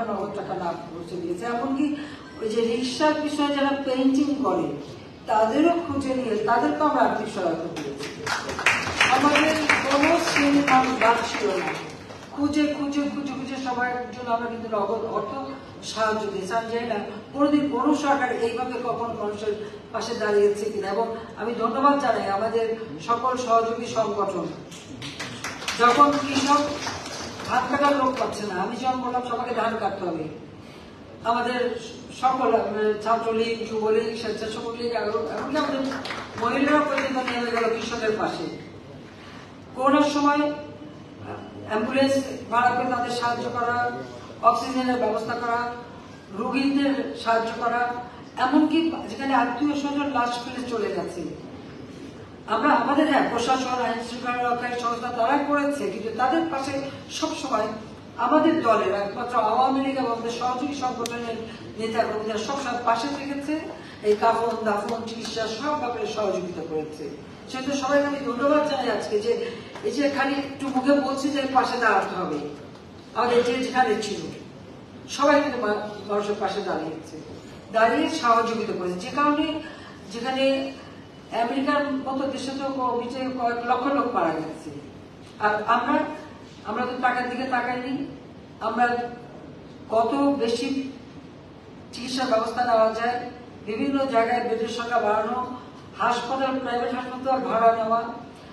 নগদ টাকা না পৌঁছে দিয়েছে। এমনকি ওই যে রিক্সার বিষয়ে যারা পেইন্টিং করে তাদেরও খুঁজে নিয়ে তাদেরকেও আমরা আর্থিক সহায়তা করেছি। আমাদের কোনো শ্রেণীর মানুষ বাদ ছিল না, খুঁজে খুঁজে খুঁজে খুঁজে সবার জন্য আমরা কিন্তু নগদ অর্থ সাহায্য দিয়েছি। আমি জানি না কোনোদিন কোনো সরকার এইভাবে কখনো মানুষের পাশে দাঁড়িয়েছে কিনা। এবং আমি ধন্যবাদ জানাই আমাদের সকল সহযোগী সংগঠন। যখন কৃষক ধান কাটার লোক পাচ্ছে না, আমি যখন বললাম সবাইকে ধান কাটতে হবে, আমাদের সকল ছাত্রলীগ, যুবলীগ, স্বেচ্ছাসেবক লীগ, এমনকি আমাদের মহিলারা পর্যন্ত নেমে গেল কৃষকের পাশে। করোনার সময় অ্যাম্বুলেন্স ভাড়া করে তাদের সাহায্য করা, অক্সিজেনের ব্যবস্থা করা, রোগীদের সাহায্য করা, এমনকি যেখানে আত্মীয় স্বজন লাশ ফেলে চলে গেছে। আমরা আমাদের প্রশাসন, আইন শৃঙ্খলা রক্ষাকারী সংস্থা তারা করেছে, কিন্তু তাদের পাশে সবসময় আমাদের দলের একমাত্র আওয়ামী লীগ এবং আমাদের সহযোগী সংগঠনের নেতা কর্মীরা সবসময় পাশে থেকেছে। এই কাফন, দাফন, চিকিৎসা সব ব্যাপারে সহযোগিতা করেছে। সেহেতু সবাইকে আমি ধন্যবাদ জানাই আজকে যে এই যে খালি একটু মুখে বলছি যে পাশে দাঁড়াতে হবে, আমাদের যে যেখানে ছিল সবাই কিন্তু মানুষের পাশে দাঁড়িয়েছে, দাঁড়িয়ে সহযোগিতা করেছে। যে কারণে যেখানে আমেরিকার মতো দেশে তো কয়েক লক্ষ লোক মারা গেছে, আর আমরা তো টাকার দিকে তাকাইনি। আমরা কত বেশি চিকিৎসার ব্যবস্থা নেওয়া যায়, বিভিন্ন জায়গায় বেডের সংখ্যা বাড়ানো, হাসপাতাল, প্রাইভেট হাসপাতাল ভাড়া নেওয়া,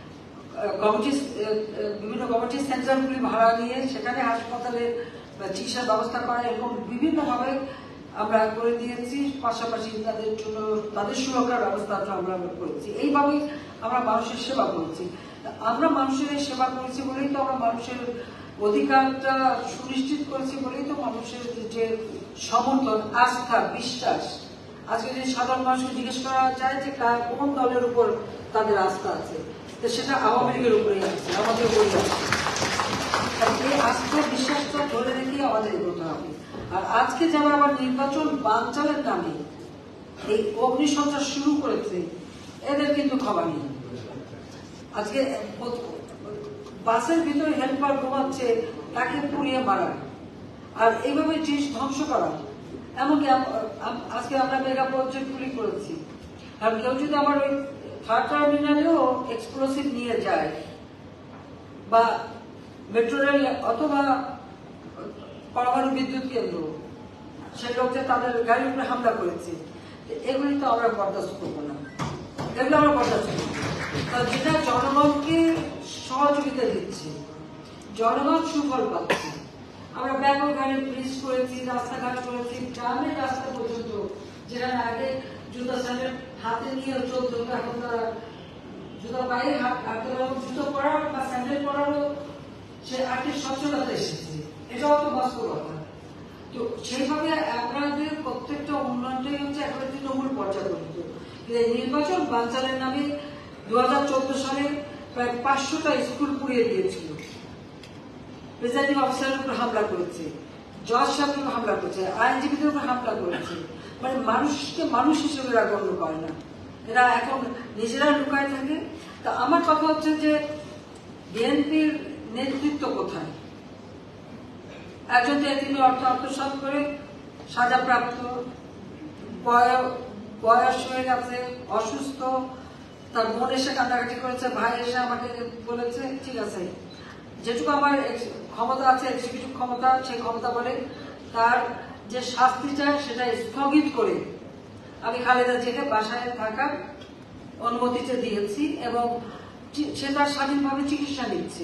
বিভিন্ন কমিউনিটি সেন্টারগুলি ভাড়া নিয়ে সেখানে হাসপাতালে চিকিৎসার ব্যবস্থা করা, এরকম বিভিন্নভাবে আমরা করে দিয়েছি। পাশাপাশি তাদের জন্য তাদের সুরক্ষার ব্যবস্থা আমরা করেছি। এইভাবেই আমরা মানুষের সেবা করেছি। আমরা মানুষের সেবা করেছি বলেই তো আমরা মানুষের অধিকারটা সুনিশ্চিত করেছি বলেই তো মানুষের যে সমর্থন, আস্থা, বিশ্বাস। আজকে যদি সাধারণ মানুষকে জিজ্ঞেস করা যায় যে কোন দলের উপর তাদের আস্থা আছে, তো সেটা আওয়ামী লীগের উপরেই আছে, আমাদের উপরেই আছে। এই আস্থা বিশ্বাসটা ধরে রেখে আমাদের এগোতে হবে। আর আজকে যারা আবার নির্বাচন বানচালের নামে এই অগ্নিসংযোগ শুরু করেছে, এদের কিন্তু খবর নেই। আজকে বাসের ভিতরে হেল্পার ঘুমাচ্ছে, তাকে পুড়িয়ে মারা, আর এইভাবে জিনিস ধ্বংস করা। এমনকি আজকে আমরা মেগা প্রজেক্টগুলি করেছি, আর কেউ যদি আমার ওই থার্ড টার্মিনালেও এক্সপ্লোসিভ নিয়ে যায়, বা মেট্রো রেল অথবা পরমাণু বিদ্যুৎ কেন্দ্র, সেই লোকদের তাদের গাড়ির উপরে হামলা করেছে, এগুলি তো আমরা বরদাস্ত করবো না, এগুলো আমরা বরদাস্ত করবো। যেটা জনগণকে সহযোগিতা দিচ্ছে, জনগণ সুফল পাচ্ছে। আমরা ব্যাপক গাড়ি ব্রিজ করেছি, রাস্তাঘাট করেছি, গ্রামের রাস্তা পর্যন্ত যেখানে আগে জুতা স্যান্ডেল হাতে নিয়ে চলতো, এখন তারা জুতা পায়ে হাতে জুতো পরার বা স্যান্ডেল পরারও সে আর্থিক সচ্ছলতা এসেছে। এটাও তো বাস্তব কথা। তো সেইভাবে আপনাদের প্রত্যেকটা উন্নয়নটাই হচ্ছে একটা তৃণমূল পর্যায়ে পর্যন্ত। নির্বাচন বানচালের নামে 2014 সালে প্রায় 500টা স্কুল পুড়িয়ে দিয়েছিল, প্রিজাইডিং অফিসারের উপর হামলা করেছে, জজ সাহেবের উপর হামলা করেছে, আইনজীবীদের উপর হামলা করেছে। মানে মানুষকে মানুষ হিসেবে এরা গণ্য করে না, এরা এখন নিজেরা লুকায় থাকে। তা আমার কথা হচ্ছে যে বিএনপির নেতৃত্ব কোথায়? একজন তিনি অর্থ আত্মসাৎ করে সাজাপ্রাপ্ত, বয়স হয়ে গেছে, অসুস্থ, তার বোন এসে কান্নাকাটি করেছে, ভাই এসে আমাকে বলেছে ঠিক আছে, যেটুকু আমার ক্ষমতা আছে, এক্সিকিউটিভ ক্ষমতা, সেই ক্ষমতা বলে তার যে শাস্তিটা সেটা স্থগিত করে আমি খালেদা জিয়াকে বাসায় থাকার অনুমতিটা দিয়েছি এবং সে তার স্বাধীনভাবে চিকিৎসা নিচ্ছে।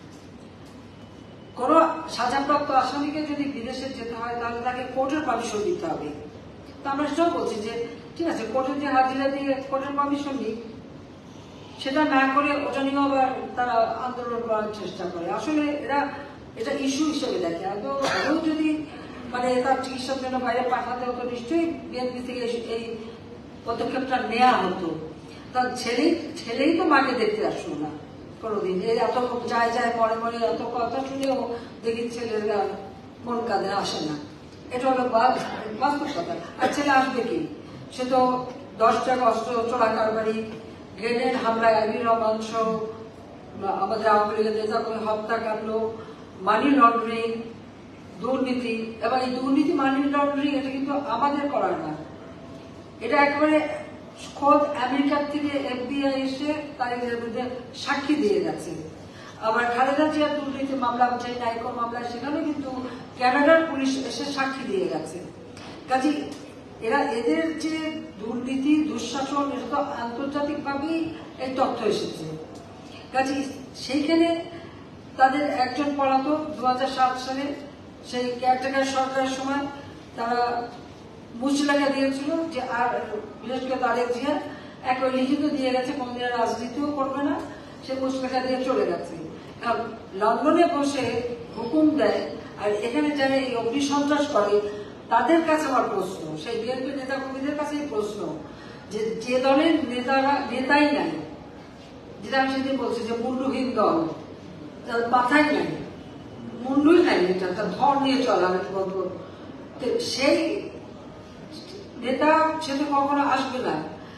কোন সাজাপ্রাপ্ত আসামিকে যদি বিদেশে যেতে হয় তাহলে তাকে কোর্টের পারমিশন দিতে হবে। তো আমরা সেটাও বলছি যে ঠিক আছে, কোর্টের যে হাজিরা দিয়ে কোর্টের পারমিশন নিই, সেটা না করে ওটা নিয়ে আবার তারা আন্দোলন করার চেষ্টা করে। আসলে এটা ইস্যু হিসেবে দেখে। আদৌ যদি মানে তার চিকিৎসার জন্য বাইরে পাঠাতে হতো, নিশ্চয়ই বিএনপি থেকে এই পদক্ষেপটা নেওয়া হতো। তার ছেলেই তো মাকে দেখতে আসলো না কোনোদিন। এই এত যায় যায় মরে মরে এত কথা শুনেও দেখি ছেলেরা মন কাঁদে আসে না। এটা হলো বাস্তব কথা। আর ছেলে আসবে কি? সে তো 10 টাকা অস্ত্র চোরা কারবারি, গ্রেনেড হামলায় আইবি রহমান সহ আমাদের আওয়ামী লীগের নেতা করে হত্যাকাণ্ড, মানি লন্ডারিং, দুর্নীতি, এবং এই দুর্নীতি মানি লন্ডারিং এটা কিন্তু আমাদের করার না, এটা একেবারে খোদ আমেরিকার থেকে FBI এসে তার বিরুদ্ধে সাক্ষী দিয়ে গেছে। আবার খালেদা জিয়ার দুর্নীতি মামলা, যে নাইকো মামলা, সেখানে কিন্তু কানাডার পুলিশ এসে সাক্ষী দিয়ে গেছে। কাজে এদের যে দুর্নীতি দুঃশাসন, এটা তো আন্তর্জাতিকভাবেই এই তথ্য এসেছে। কাজে সেইখানে তাদের একজন পলাতক 2007 সালে সেই কেয়ারটেকার সরকারের সময় তারা মুচলেখা দিয়েছিল যে, আর বিশেষ করে তারেক জিয়া একবার লিখিত দিয়ে গেছে কোনদিন রাজনীতিও করবে না, সে মুচলেখা দিয়ে চলে গেছে। লন্ডনে বসে হুকুম দেয়, আর এখানে যারা এই অগ্নিসন্ত্রাস করে তাদের কাছে আমার প্রশ্ন, সেই বিএনপি নেতা কর্মীদের কাছে প্রশ্ন, যে দলের নেতাই নাই, যেটা আমি সেদিন বলছি যে মুন্ডুহীন দল, তার মাথায় নাই, মুন্ডুই নাই, এটা তার ধর নিয়ে চলা, আমি বলবো সেই নেতা সে তো কখনো আসবে না,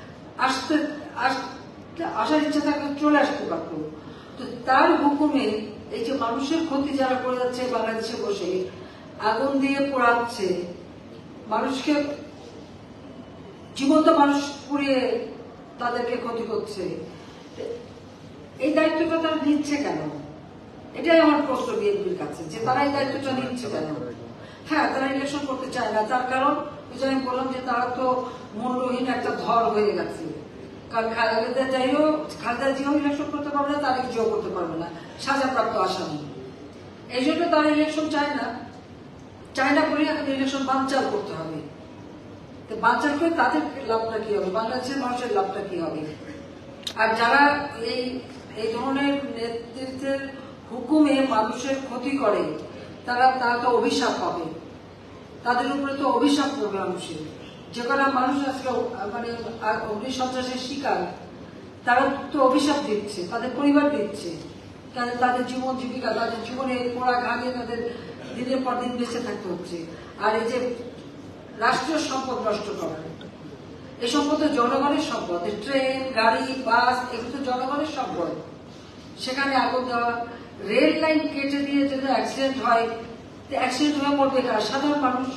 আসার ইচ্ছা থাকলে চলে আসতে পারত। তো তার হুকুমে এই যে মানুষের ক্ষতি যারা করে যাচ্ছে বাংলাদেশে বসে, আগুন দিয়ে পোড়াচ্ছে মানুষকে, জীবন্ত মানুষ পুড়িয়ে তাদেরকে ক্ষতি করছে, এই দায়িত্বটা তারা নিচ্ছে কেন? এটাই আমার প্রশ্ন বিএনপির কাছে, যে তারা এই দায়িত্বটা নিচ্ছে কেন? হ্যাঁ, তারা ইলেকশন করতে চায় না, তার কারণ আমি বললাম যে তারা তো মূল্যহীন একটা ধর হয়ে গেছে। কারণ খালেদা জিয়াও ইলেকশন করতে পারবে না, তারেক জিয়াও করতে পারবে না, সাজাপ্রাপ্ত আসামি। এই জন্য তারা ইলেকশন চায় না বলে এখন ইলেকশন বানচাল করতে হবে। বানচাল করে তাদের লাভটা কি হবে, বাংলাদেশের মানুষের লাভটা কি হবে? আর যারা এই ধরনের নেতৃত্বের হুকুমে মানুষের ক্ষতি করে, তারা তো অভিশাপ হবে, তাদের উপরে তো অভিশাপ করবে মানুষের। যে কটা মানুষ আজকে মানে অগ্নিসন্ত্রাসের শিকার, তারা তো অভিশাপ দিচ্ছে, তাদের পরিবার দিচ্ছে, তাদের জীবন জীবিকা, তাদের জীবনে পোড়া ঘাগে তাদের দিনের পর দিন বেঁচে থাকতে হচ্ছে। আর এই যে রাষ্ট্রীয় সম্পদ নষ্ট করা, এই সম্পদ তো জনগণের সম্পদ, ট্রেন, গাড়ি, বাস, এগুলো তো জনগণের সম্পদ। সেখানে আগুন দেওয়া, রেল লাইন কেটে দিয়ে যদি অ্যাক্সিডেন্ট হয়, অ্যাক্সিডেন্ট হয়ে পড়বে কারা? সাধারণ মানুষ।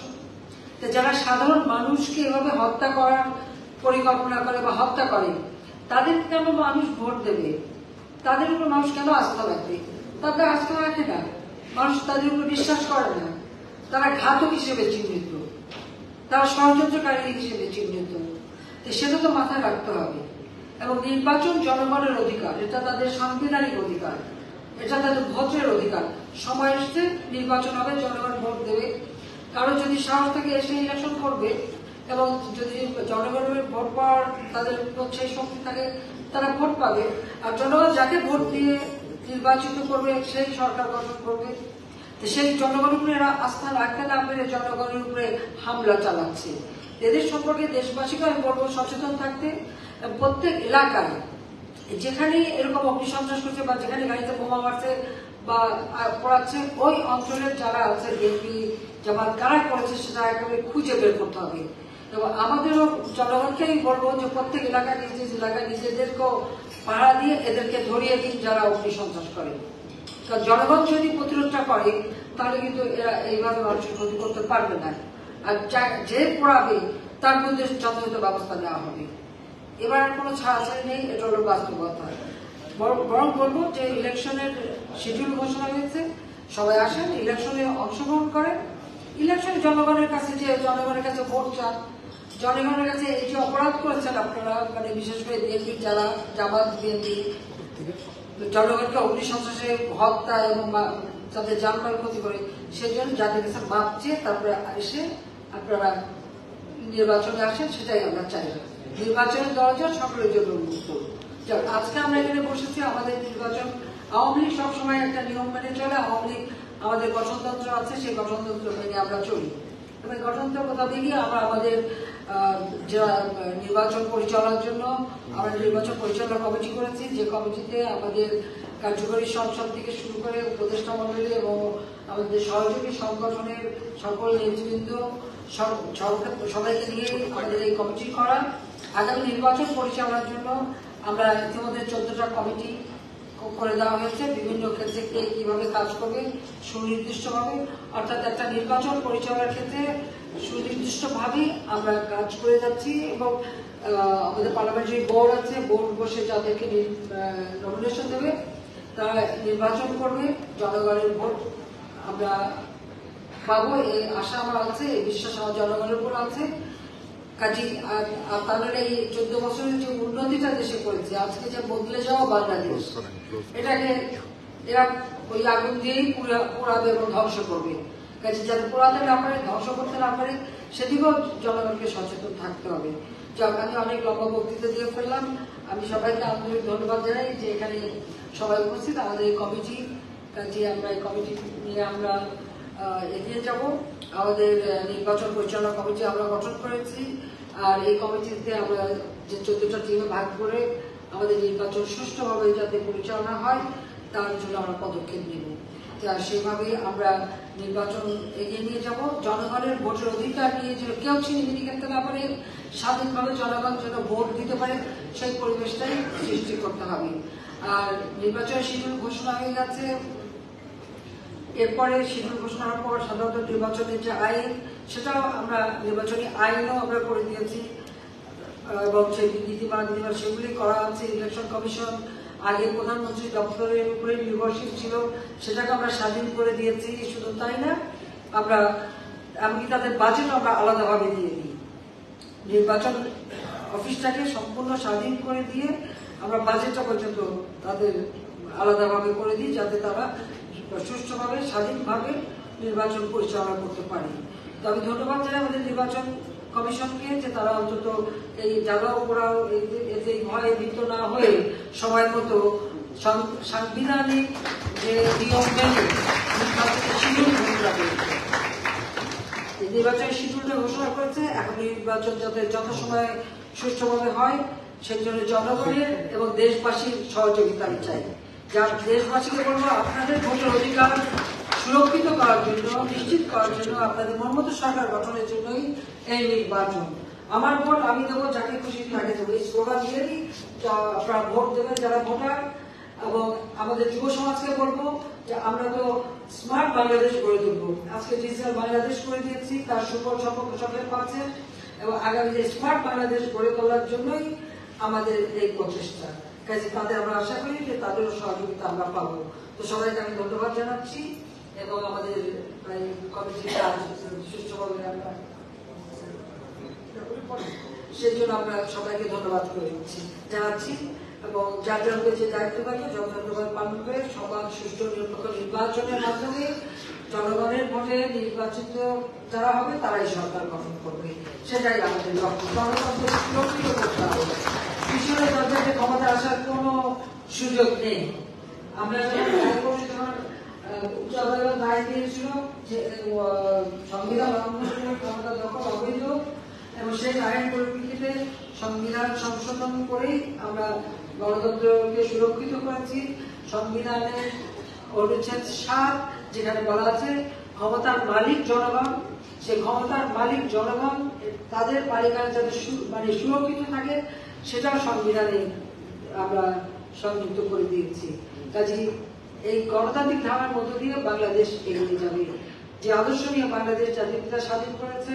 যারা সাধারণ মানুষকে এভাবে হত্যা করার পরিকল্পনা করে বা হত্যা করে, তাদের কেন মানুষ ভোট দেবে? তাদের উপর মানুষ কেন আস্থা রাখবে? তাদের আস্থা রাখে না, মানুষ তাদের উপর বিশ্বাস করে না। তারা ঘাতক হিসেবে চিহ্নিত, তারা ষড়যন্ত্রকারী হিসেবে চিহ্নিত। সেটা তো মাথায় রাখতে হবে। এবং নির্বাচন জনগণের অধিকার, এটা তাদের সাংবিধানিক অধিকার, এটা তাদের ভোটের অধিকার। সময় এসছে, নির্বাচন হবে, জনগণ ভোট দেবে। কারণ যদি সাহস থেকে এসে ইলেকশন করবে এবং যদি জনগণের ভোট পাওয়ার তাদের সেই শক্তি থাকে, তারা ভোট পাবে। আর জনগণ যাকে ভোট দিয়ে নির্বাচিত করবে সেই সরকার গঠন করবে। সেই জনগণের উপরে এরা আস্থা রাখতে না পেরে জনগণের উপরে হামলা চালাচ্ছে। এদের সম্পর্কে দেশবাসীকে আমি বলবো সচেতন থাকতে। প্রত্যেক এলাকায় যেখানেই এরকম অগ্নিসন্ত্রাস করছে বা যেখানে গাড়িতে বোমা মারছে বা পড়াচ্ছে, ওই অঞ্চলের যারা আছে বিএনপি জামাত কারা করেছে সেটা একেবারে খুঁজে বের করতে হবে। এবং আমাদেরও জনগণকেই বলবো যে প্রত্যেক এলাকায় নিজ এলাকায় নিজেদেরকেও পাহারা দিয়ে এদেরকে ধরিয়ে দিন যারা অগ্নিসন্ত্রাস করে। কারণ জনগণ যদি প্রতিরোধটা করে তাহলে কিন্তু এরা এইভাবে মানুষের ক্ষতি করতে পারবে না। আর যে পড়াবে তার মধ্যে যথাযথ ব্যবস্থা নেওয়া হবে। এবার কোনো ছাড়াছাড়ি নেই, এটা হলো বাস্তবতা। বরং বলবো যে ইলেকশনের শিডিউল ঘোষণা হয়েছে, সবাই আসেন, ইলেকশনে অংশগ্রহণ করেন। ইলেকশনে জনগণের কাছে ভোট চান, জনগণের কাছে এই যে অপরাধ করেছেন আপনারা, মানে বিশেষ করে বিএনপি যারা জামাত বিএনপি জনগণকে অগ্নিসন্ত্রাসে হত্যা এবং তাদের জানমাল ক্ষতি করে, সেজন্য যাদের কাছে মাপ চেয়ে তারপরে এসে আপনারা নির্বাচনে আসেন, সেটাই আমরা চাই। নির্বাচনের দরজা সকলের জন্য উন্মুক্ত। আজকে আমরা এখানে বসেছি, আমাদের নির্বাচন, আওয়ামী লীগ সবসময় একটা নিয়ম মেনে চলে। আওয়ামী লীগ আমাদের গঠনতন্ত্র আছে, সেই গঠনতন্ত্র মেনে আমরা চলি। এবং গঠনতন্ত্র মোতাবেকই আমরা আমাদের নির্বাচন পরিচালনার জন্য আমরা নির্বাচন পরিচালনা কমিটি করেছি, যে কমিটিতে আমাদের কার্যকরী সংসদ থেকে শুরু করে উপদেষ্টা মন্ডলী এবং আমাদের সহযোগী সংগঠনের সকল নেতৃবৃন্দ সবাইকে নিয়ে আমাদের এই কমিটি করা। আগামী নির্বাচন পরিচালনার জন্য আমরা ইতিমধ্যে 14টা কমিটি করে দেওয়া হয়েছে। বিভিন্ন ক্ষেত্রে কে কিভাবে কাজ করবে সুনির্দিষ্টভাবে, অর্থাৎ একটা নির্বাচন পরিচালনার ক্ষেত্রে সুনির্দিষ্টভাবে আমরা কাজ করে যাচ্ছি। এবং আমাদের পার্লামেন্টারি বোর্ড আছে, বোর্ড বসে যাদেরকে নমিনেশন দেবে তারা নির্বাচন করবে, জনগণের ভোট আমরা পাবো এই আশা আমার আছে, এই বিশ্বাস আমার জনগণের উপর আছে। কাজী আপনাদের এই 14 বছরের যে উন্নতিটা দেশে করেছে, আজকে যে বদলে যাওয়া বাংলাদেশ, এটাকে এরা ওই আগুন দিয়েই পোড়াবে এবং ধ্বংস করবে। কাজে যাতে পোড়াতে না পারে, ধ্বংস করতে না পারে, সেদিকেও জনগণকে সচেতন থাকতে হবে। যাক, আমি অনেক লম্বা বক্তৃতা দিয়ে ফেললাম। আমি সবাইকে আন্তরিক ধন্যবাদ জানাই যে এখানে সবাই উপস্থিত, আমাদের এই কমিটি। কাজে আমরা এই কমিটি নিয়ে আমরা এগিয়ে যাব। আমাদের নির্বাচন পরিচালনা কমিটি আমরা গঠন করেছি, আর এই কমিটিতে আমরা যে 14টা টিমে ভাগ করে আমাদের নির্বাচন সুষ্ঠুভাবে যাতে পরিচালনা হয় তার জন্য আমরা পদক্ষেপ নেব। সেভাবে আমরা নির্বাচন এগিয়ে নিয়ে যাব। জনগণের ভোটের অধিকার নিয়ে যেন কেউ ছিনিমিনি খেলতে না পারে, স্বাধীনভাবে জনগণ যেন ভোট দিতে পারে, সেই পরিবেশটাই সৃষ্টি করতে হবে। আর নির্বাচনের শিডিউল ঘোষণা হয়ে গেছে। এরপরে শিডিউল ঘোষণা হওয়ার পর সাধারণত নির্বাচনের যে আইন, সেটাও আমরা নির্বাচনী আইনও আমরা করে দিয়েছি এবং সেই নীতিমালা সেগুলি করা আছে। ইলেকশন কমিশন আগে প্রধানমন্ত্রী দপ্তরের উপরে নির্ভরশীল ছিল, সেটাকে আমরা স্বাধীন করে দিয়েছি। শুধু তাই না, আমরা এমনকি তাদের বাজেট আমরা আলাদাভাবে দিয়ে দিই। নির্বাচন অফিসটাকে সম্পূর্ণ স্বাধীন করে দিয়ে আমরা বাজেটটা পর্যন্ত তাদের আলাদাভাবে করে দিই, যাতে তারা সুষ্ঠুভাবে স্বাধীনভাবে নির্বাচন পরিচালনা করতে পারে। তো আমি ধন্যবাদ জানাই আমাদের নির্বাচন কমিশনকে যে তারা অন্তত এই জ্বালা পোড়াও এতে ভয়ে ভীত না হয়ে সময় মতো সাংবিধানিক যে নিয়ম মেনে শিডিউল ঘোষণা করেছে, নির্বাচনের শিডিউলটা ঘোষণা করেছে। এখন নির্বাচন যাতে যথাসময়ে সুষ্ঠুভাবে হয় সেই জন্য জনগণের এবং দেশবাসীর সহযোগিতা আমি চাই। যার দেশবাসীকে বলবো, আপনাদের ভোটের অধিকার সুরক্ষিত করার জন্য, নিশ্চিত করার জন্য, আপনাদের মনমতো সরকার গঠনের জন্যই এই নির্বাচন। আমার ভোট আমি দেবো, যাকে খুশি তাকে দেবো, এই স্লোগান দিয়েই আপনারা ভোট দেবেন যারা ভোটার। এবং আমাদের যুব সমাজকে বলবো যে আমরা তো স্মার্ট বাংলাদেশ গড়ে তুলবো। আজকে ডিজিটাল বাংলাদেশ করে দিয়েছি, তার সুফল সকলে পাচ্ছে, এবং আগামী যে স্মার্ট বাংলাদেশ গড়ে তোলার জন্যই আমাদের এই প্রচেষ্টা। কাজে তাদের আমরা আশা করি যে তাদেরও সহযোগিতা আমরা পাবো। তো সবাইকে আমি ধন্যবাদ জানাচ্ছি এবং আমাদের কমিটির কাজ সুষ্ঠুভাবে আমরা সেই জন্য আমরা সবাইকে ধন্যবাদ করে জানাচ্ছি। এবং যার জন্য যে দায়িত্ব থাকে যথাযথভাবে পালন করে সবার সুষ্ঠু নিরপেক্ষ নির্বাচনের মাধ্যমে জনগণের ভোটে নির্বাচিত যারা হবে তারাই সরকার গঠন করবে, সেটাই আমাদের লক্ষ্য। গণতন্ত্র সুরক্ষিত করতে হবে, পিছনে তাদের ক্ষমতা আসার কোনো সুযোগ নেই। আমরা যখন উচ্চ আদালত রায় দিয়েছিল যে সংবিধান লঙ্ঘনের ক্ষমতা দখল অবৈধ, এবং সেই আইন পরিপ্রেক্ষিতে সংবিধান সংশোধন করেই আমরা গণতন্ত্রকে সুরক্ষিত করেছি। সংবিধানের অনুচ্ছেদ 7 যেখানে বলা আছে ক্ষমতার মালিক জনগণ, সেই ক্ষমতার মালিক জনগণ তাদের মালিকানা যাতে সুরক্ষিত থাকে সেটাও সংবিধানে আমরা সংযুক্ত করে দিয়েছি। কাজেই এই গণতান্ত্রিক ধারার মধ্য দিয়ে বাংলাদেশ এগিয়ে যাবে। যে আদর্শ নিয়ে বাংলাদেশ জাতির পিতা স্বাধীন করেছে,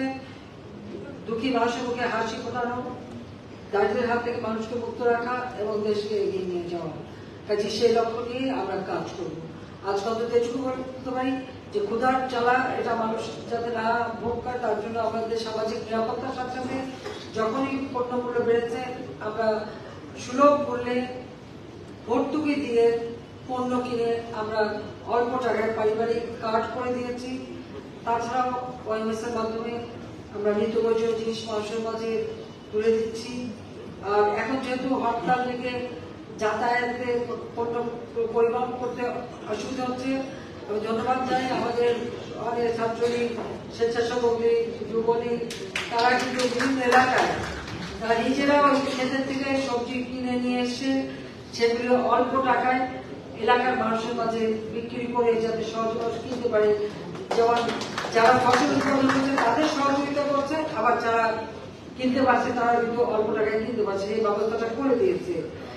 দুঃখী মানুষের মুখে হাসি ফোটানো, দারিদ্রের হাত থেকে মানুষকে মুক্ত রাখা এবং দেশকে এগিয়ে নিয়ে যাওয়া। কাজে সেই লক্ষ্য নিয়ে আমরা কাজ করব। আজকাল তো এটুকু বলতে পারি যে ক্ষুধার জ্বালা এটা মানুষ যাতে না ভোগ করে তার জন্য আমাদের সামাজিক নিরাপত্তার সাথে সাথে যখনই পণ্যমূল্য বেড়েছে আমরা সুলভ মূল্যে ভর্তুকি দিয়ে পণ্য কিনে আমরা অল্প টাকায় পারিবারিক কার্ড করে দিয়েছি। তাছাড়াও ওএমএস এর মাধ্যমে আমরা নিত্য প্রয়োজনীয় জিনিস মানুষের মাঝে তুলে দিচ্ছি। আর এখন যেহেতু হরতাল থেকে যাতায়াতে পণ্য পরিবহন করতে অসুবিধা হচ্ছে, আমি ধন্যবাদ জানাই আমাদের অনেক ছাত্রলীগ, স্বেচ্ছাসেবক লীগ, যুবলীগ, তারা কিন্তু বিভিন্ন এলাকায় তারা নিজেরাও ক্ষেতের থেকে সবজি কিনে নিয়ে এসে সেগুলো অল্প টাকায় এলাকার মানুষের মাঝে বিক্রি করে যাতে সহজে কিনতে পারে। যেমন যারা ফসল উৎপাদন করছে তাদের সহযোগিতা করছে, আবার যারা কিনতে পারছে তারা কিন্তু অল্প টাকায় কিনতে পারছে, এই ব্যবস্থাটা করে দিয়েছে।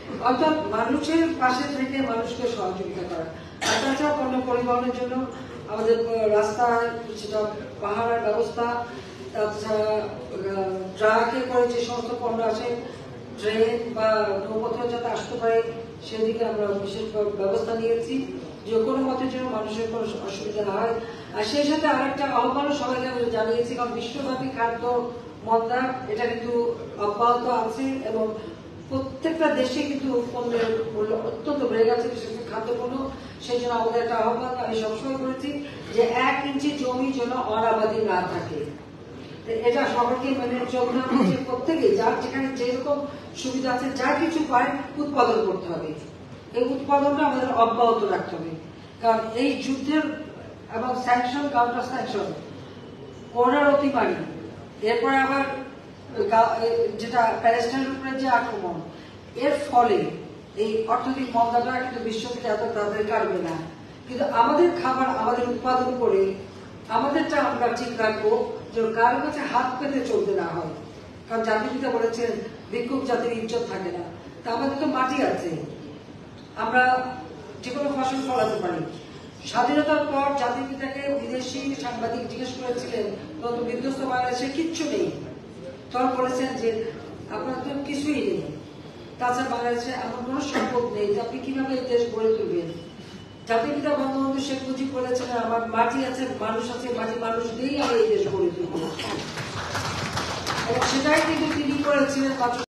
অর্থাৎ মানুষের পাশে থেকে মানুষকে সহযোগিতা করা। আর তাছাড়া পণ্য পরিবহনের জন্য আমাদের রাস্তায় সেটা পাহাড়ের ব্যবস্থা, তাছাড়া ট্রাকে করে যে সমস্ত পণ্য আসে, ট্রেন বা নৌপথে যাতে আসতে পারে সেদিকে আমরা বিশেষ ব্যবস্থা নিয়েছি, যে কোনো মতের জন্য মানুষের কোনো অসুবিধা না হয়। আর সেই সাথে আরেকটা আহ্বানও সবাইকে আমি জানিয়েছি, কারণ বিশ্বব্যাপী খাদ্য মন্দা এটা কিন্তু অব্যাহত আছে এবং প্রত্যেকটা দেশে কিন্তু পণ্যের মূল্য অত্যন্ত বেড়ে গেছে, বিশেষ করে খাদ্যপণ্য। সেই জন্য আমাদের একটা আহ্বান আমি সবসময় করেছি যে 1 ইঞ্চি জমি যেন অনাবাদি না থাকে। এটা সবাইকে মেনে চলতে হবে যে প্রত্যেকে যার যেখানে যেরকম সুবিধা আছে যা কিছু পায় উৎপাদন করতে হবে। এই উৎপাদনটা আমাদের অব্যাহত রাখতে হবে, কারণ এই যুদ্ধের এবং স্যাংশন, কাউন্টার স্যাংশন, করোনার অতিমারি, এরপরে আবার যেটা প্যালেস্টাইনের উপরে যে আক্রমণ, এর ফলে এই অর্থনৈতিক মন্দাটা কিন্তু বিশ্ব থেকে এত তাড়াতাড়ি কাটবে না। কিন্তু আমাদের খাবার আমাদের উৎপাদন করে আমাদেরটা আমরা ঠিক রাখবো, যে কারো কাছে হাত পেতে চলতে না হয়। কারণ জাতির পিতা বলেছেন ভিক্ষুক জাতির ইজ্জত থাকে না। তা আমাদের তো মাটি আছে, আমরা যে কোনো ফসল ফলাতে পারি। স্বাধীনতার পর জাতির পিতাকে বিদেশি সাংবাদিক জিজ্ঞেস করেছিলেন তখন বিধ্বস্ত বাংলাদেশে কিচ্ছু নেই, তখন বলেছেন যে আপনার তো কিছুই নেই, তাছাড়া বাংলাদেশে এমন কোনো সম্পদ নেই যে আপনি কিভাবে এই দেশ গড়ে তুলবেন। জাতির পিতা বঙ্গবন্ধু শেখ মুজিব বলেছিলেন আমার মাটি আছে, মানুষ আছে, মাটি মানুষ দিয়েই আমি এই দেশ গড়ে তুলব, এবং সেটাই কিন্তু তিনি করেছিলেন।